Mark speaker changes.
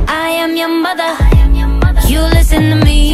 Speaker 1: I am your mother. You listen to me.